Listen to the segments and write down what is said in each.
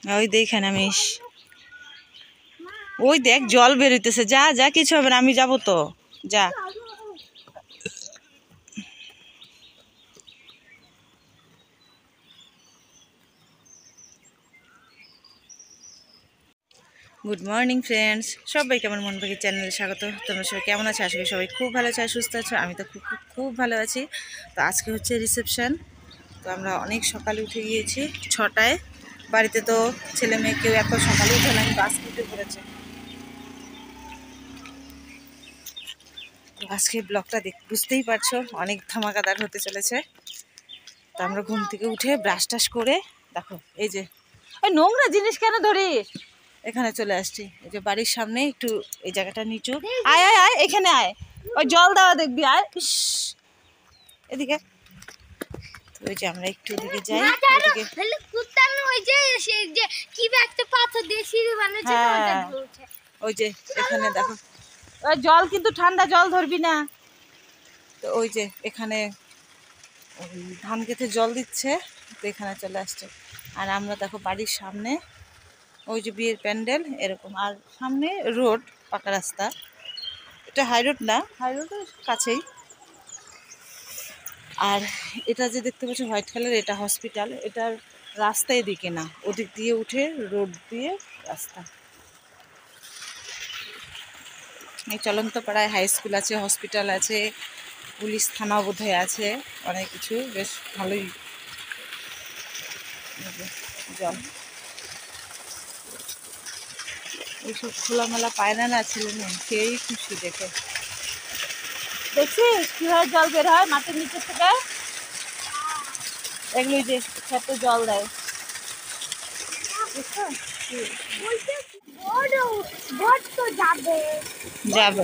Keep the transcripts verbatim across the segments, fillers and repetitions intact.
ওই দেখ নামিস, ওই দেখ জল বেরোইতেছে। যা যা, কিছু হবে না, আমি যাবো তো, যা। গুড মর্নিং ফ্রেন্ডস, সবাই কেমন মন পাখি চ্যানেলে স্বাগত। তোমরা সবাই কেমন আছো? আশা করি সবাই খুব ভালো আছো আর সুস্থ আছো। আমি তো খুব খুব খুব ভালো আছি। তো আজকে হচ্ছে রিসেপশন। তো আমরা অনেক সকালে উঠে গিয়েছি, ছটায়। বাড়িতে তো ছেলে মেয়ে কেউ এত সকালে উঠে না, কিন্তু আজকে উঠে পড়েছে। আজকে ব্লগটা দেখ বুঝতেই পারছো, অনেক ধামাকাদার হতে চলেছে। তো আমরা ঘুম থেকে উঠে ব্রাশ টাশ করে, দেখো এই যে ওই নোংরা জিনিস কেন ধরিস, এখানে চলে আসছি। এই যে বাড়ির সামনে একটু এই জায়গাটা নিচু, আয় আয় আয় এখানে আয়, ওই জল দেওয়া দেখবি, আয় ইস এদিকে। ওই যে আমরা একটু ওদিকে যাই, ওদিকে ওই যে এখানে দেখো, ওই জল কিন্তু ঠান্ডা জল ধরবি না। তো ওই যে এখানে ধান খেতে জল দিচ্ছে, তো এখানে চলে আসছে। আর আমরা দেখো বাড়ির সামনে ওই যে বিয়ের প্যান্ডেল এরকম, আর সামনে রোড, পাকা রাস্তা। এটা হাই রোড না, হাই রোডের কাছেই। আর এটা যে দেখতে পাচ্ছ হোয়াইট কালার, এটা হসপিটাল। এটার রাস্তা এদিকে না, ওদিক দিয়ে উঠে রোড দিয়ে রাস্তা। এই চলন্ত পাড়ায় হাই স্কুল আছে, হসপিটাল আছে, পুলিশ থানাও বোধহয় আছে, অনেক কিছু, বেশ ভালোই। জল এইসব খোলামেলা পায় না না ছেলে মেয়ে, সেই খুশি দেখে। দেখছিস কিভাবে জল বের হয় মাটির নিচের থেকে, এগুলোই যে খেতে জল দেয়, যাবে।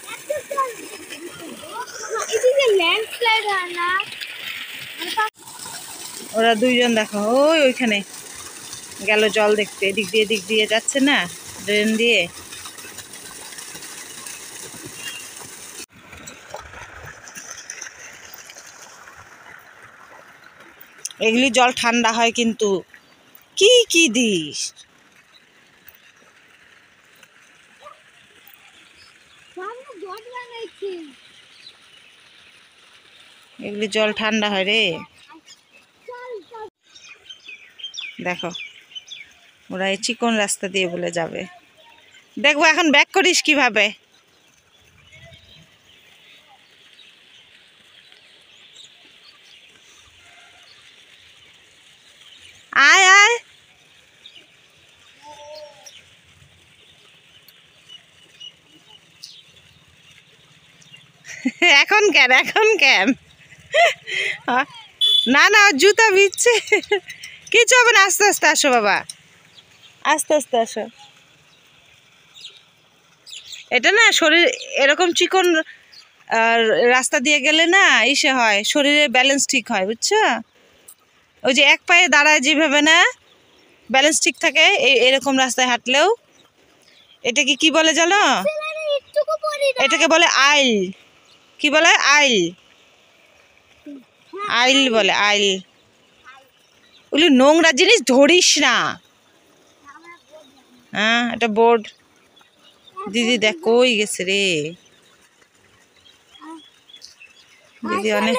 ওরা দুইজন দেখো ওই ওইখানে গেল জল দেখতে, এদিক দিয়ে এদিক দিয়ে যাচ্ছে না, ড্রেন দিয়ে। এগুলি জল ঠান্ডা হয় কিন্তু, কি কি দিস, এগুলি জল ঠান্ডা হয় রে। দেখো ওরা এই চিকন রাস্তা দিয়ে বলে যাবে। দেখবো এখন ব্যাক করিস কিভাবে। আয় আয়, এখন কেন এখন কেন না না, জুতা ভিজছে, কিছু হবে না, আস্তে আস্তে আসো বাবা, আস্তে আস্তে আসো। এটা না শরীর এরকম চিকন রাস্তা দিয়ে গেলে না ইসে হয়, শরীরের ব্যালেন্স ঠিক হয়, বুঝছো? ওই যে এক পায়ে দাঁড়ায় যেভাবে না ব্যালেন্স ঠিক থাকে, এই এরকম রাস্তায় হাঁটলেও। এটাকে কি বলে জানো? এটাকে বলে আইল। কি বলে? আইল, আইল বলে, আইল। ওগুলো নোংরা জিনিস ধরিস না। হ্যাঁ এটা বোর্ড। দিদি দেখ কই গেছে রে, দিদি অনেক।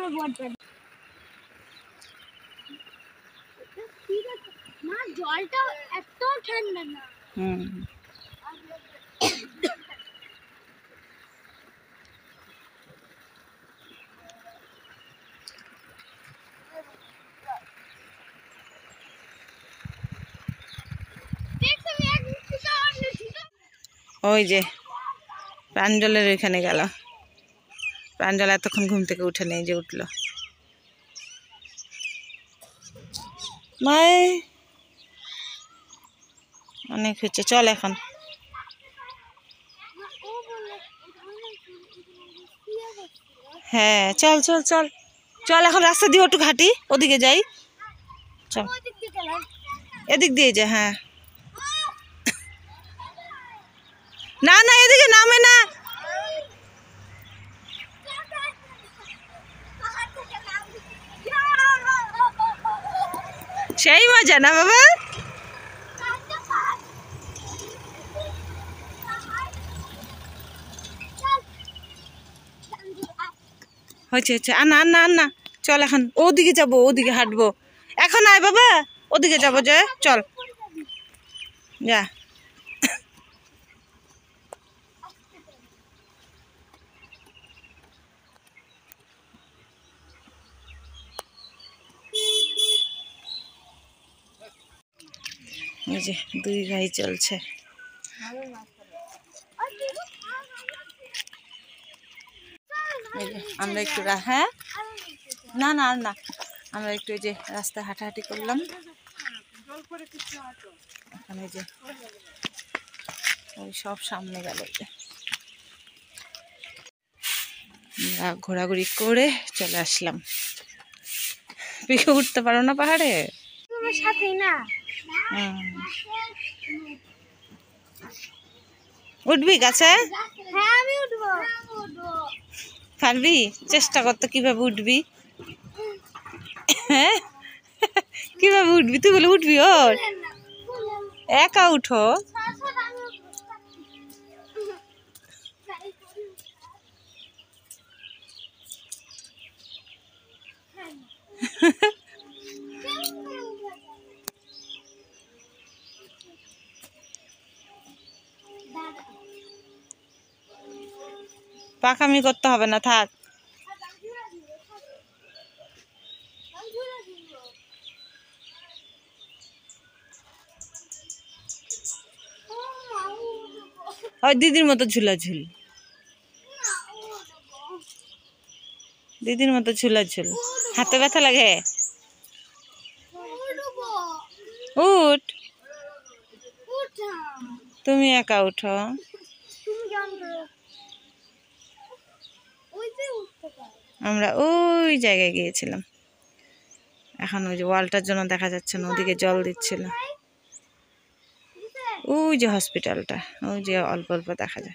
জলটা এত ঠান্ডা না। হুম ওই যে প্রাঞ্জলের ওইখানে গেল, প্রাঞ্জল এতক্ষণ ঘুম থেকে উঠে নেই, যে উঠলো। মাই অনেক হচ্ছে, চল এখন। হ্যাঁ চল চল চল চল, এখন রাস্তা দিয়ে একটু ঘাটি, ওদিকে যাই, চল এদিক দিয়ে যা। হ্যাঁ না না, এদিকে নামে না, সেই মজা না বাবা। হয়েছে হয়েছে আর না না না চল এখন ওদিকে যাবো ওদিকে হাঁটবো এখন আয় বাবা ওদিকে যাবো যে চল যা এই যে দুই ভাই চলছে এই যে আমরা একটু রা- হ্যাঁ না না আর না আমরা একটু এই যে রাস্তায় হাঁটাহাঁটি করলাম এখানে যে ওই সব সামনে গেল এই যে। আমরা ঘোরাঘুরি করে চলে আসলাম পিকে উঠতে পারো না পাহাড়ে তোমার সাথে না হুম। উঠবি গাছে হ্যাঁ আমি উঠবো পারবি চেষ্টা করতে কিভাবে উঠবি হ্যাঁ কিভাবে উঠবি তুই বলে উঠবি ওর একা উঠো পাকামি করতে হবে না থাক ওই দিদির মতো ঝুলা ঝুল দিদির মতো ঝুলা ঝুল হাতে ব্যথা লাগে উঠ তুমি একা উঠো আমরা ওই জায়গায় গিয়েছিলাম এখন ওই যে ওয়ালটার জন্য দেখা যাচ্ছে না ওদিকে জল দিচ্ছিল ওই যে হসপিটালটা ওই যে অল্প অল্প দেখা যায়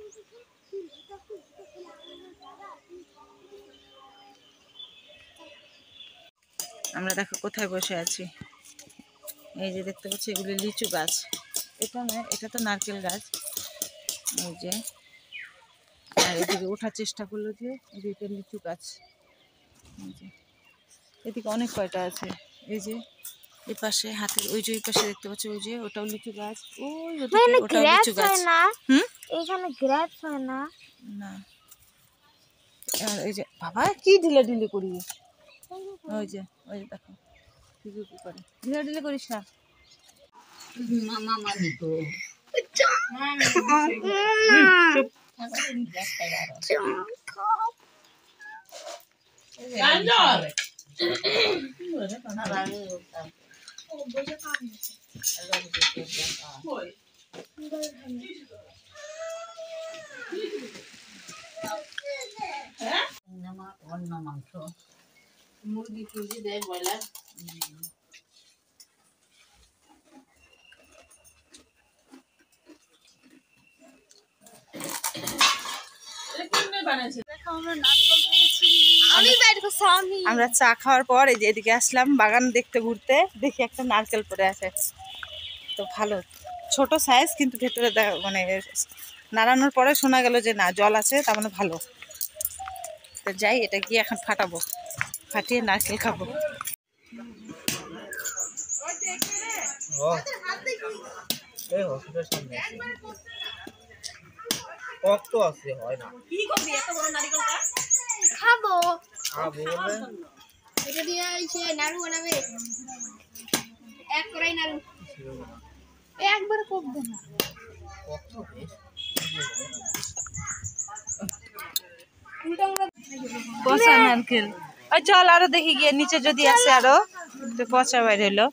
আমরা দেখো কোথায় বসে আছি এই যে দেখতে পাচ্ছি এগুলি লিচু গাছ এটা না এটা তো নারকেল গাছ ওই যে আর এদিকে ওঠার চেষ্টা করলো যে এদিকে লিচু গাছ এই যে এদিকে অনেক কয়টা আছে এই যে এই পাশে হাতের ওই যে ওই পাশে দেখতে পাচ্ছি ওই যে ওটাও লিচু গাছ ওই ওদিকে ওটাও লিচু গাছ হুম এখানে গ্রাস হয় না না আর এই যে বাবা কি ঢিলে ঢিলে করি ওই যে ওই যে দেখো কি কি করে ঢিলে ঢিলে করিস না মামা মামি তো অন্য মাংস মুরগি টুরগি দেয় ব্রয়লার আমরা চা খাওয়ার পর এই যে এদিকে আসলাম বাগান দেখতে ঘুরতে দেখি একটা নারকেল পড়ে আছে তো ভালো ছোট সাইজ কিন্তু ভেতরে মানে নাড়ানোর পরে শোনা গেল যে না জল আছে তার মানে ভালো তো যাই এটা গিয়ে এখন ফাটাবো ফাটিয়ে নারকেল খাবো খাবো এটা দিয়ে সে নাড়ু বানাবে এক কড়াই নাড়ু একবার কোপ দে না পচা নারকেল ওই চল আরো দেখি গিয়ে নিচে যদি আছে আরো তো পচা বাইরে হলো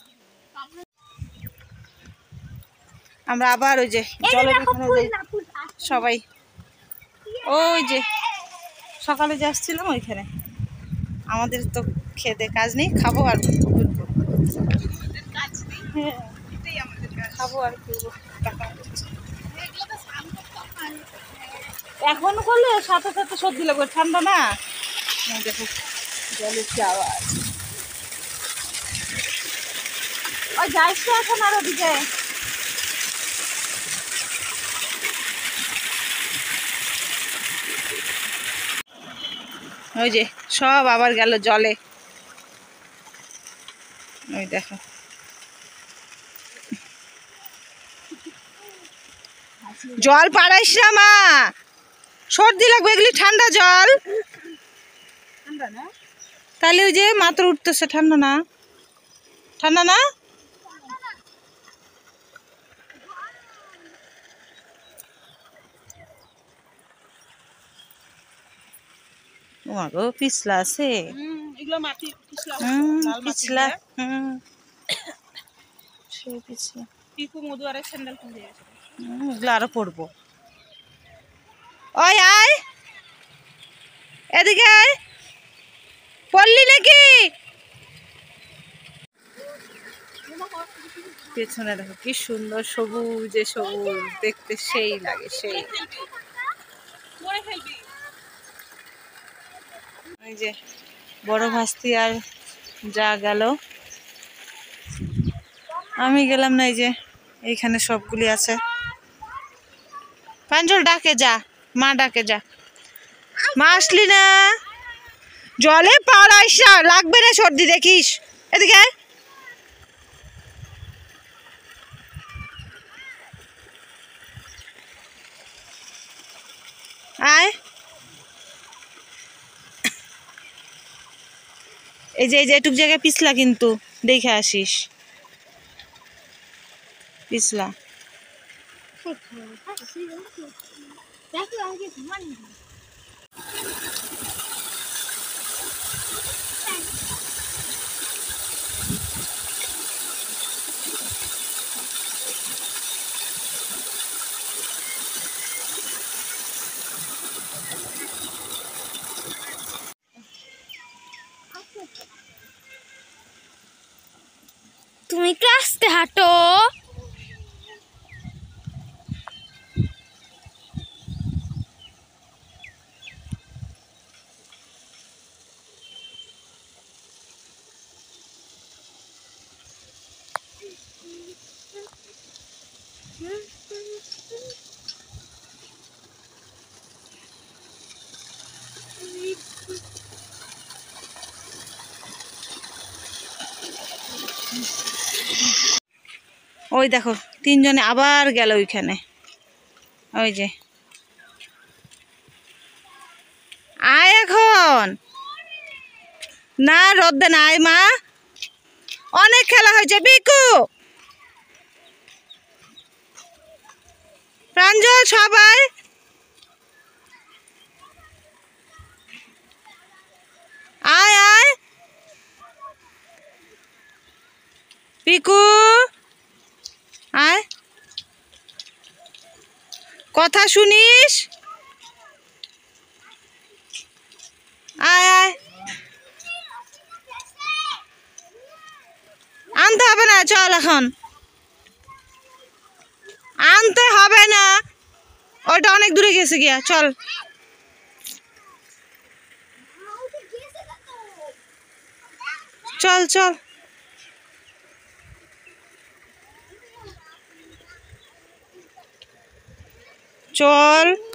আমরা আবার ওই যে জলের এখানে যাই সবাই ওই যে সকালে যে আসছিলাম ওইখানে আমাদের তো খেতে কাজ নেই খাবো আর ঘুরবো খাবো আর ঘুরবো এখন করলে সাথে সাথে সর্দি লাগবে ঠান্ডা না দেখো জলের কি আওয়াজ ওই যাইস তো এখন আর ওদিকে ওই যে সব আবার গেল জলে। ওই দেখো জল পাড়াইস না মা, সর্দি লাগবে, এগুলি ঠান্ডা জল। তাহলে ওই যে মাত্র উঠতেছে, ঠান্ডা না? ঠান্ডা না? গো পিছলা আছে, পিছলা। হুম সেই পিছলা, এগুলো আরো পড়বো। ওই আয় এদিকে আয়, পড়লি নাকি? পেছনে দেখো কি সুন্দর সবুজে সবুজ, দেখতে সেই লাগে সেই। ওই যে বড় ভাস্তি আর যা গেল, আমি গেলাম না। এই যে এইখানে সবগুলি আছে। পাঞ্জল ডাকে যা, মা ডাকে যা। মা আসলি না? জলে পাড়াইস না, লাগবে না সর্দি, দেখিস। এদিকে আয়। আয় এই যে এই যে এটুক জায়গায় পিছলা, কিন্তু দেখে আসিস পিছলা। তুমি একটু আস্তে হাঁটো। ওই দেখো তিনজনে আবার গেল ওইখানে। ওই যে আয় এখন, না রোদ্দে না, আয় মা, অনেক খেলা হয়েছে। বিকু প্রাঞ্জল সবাই আয় আয়। পিকু আয়, কথা শুনিস? আয় আয়, আনতে হবে না, চল এখন। আনতে হবে না, ওইটা অনেক দূরে গেছে গিয়া, চল। চল চল চল।